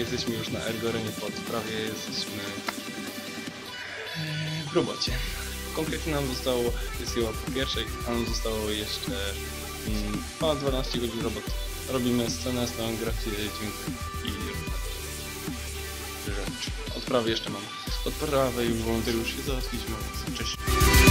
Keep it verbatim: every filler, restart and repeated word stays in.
jesteśmy już na Ergorenie pod, prawie jesteśmy w robocie. Konkretnie nam zostało, jest chyba po pierwszej, a nam zostało jeszcze mm, ponad dwanaście godzin roboty. Robimy scenę, scenografię, dźwięk i rzecz. Odprawy jeszcze mam. Odprawę i wolontariusz się załatwiliśmy wcześniej.